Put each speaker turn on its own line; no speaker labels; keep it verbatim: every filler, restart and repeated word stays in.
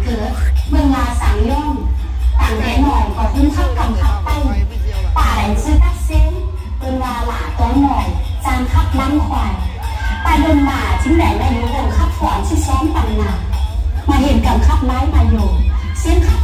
เกิดเมืองลาสังย่อมต่างแต่หน่อยก็ขึ้นเข้ากำคับไปป่าแหลมซื้อตักเซ้งเมืองลาหลาตัวหน่อยจานคับล้างควายตาเดินมาชิ้นไหนไม่รู้วงคับฝอนชิ้นซ้อมปันนามาเห็นกำคับไม้มาอยู่เสียงคับ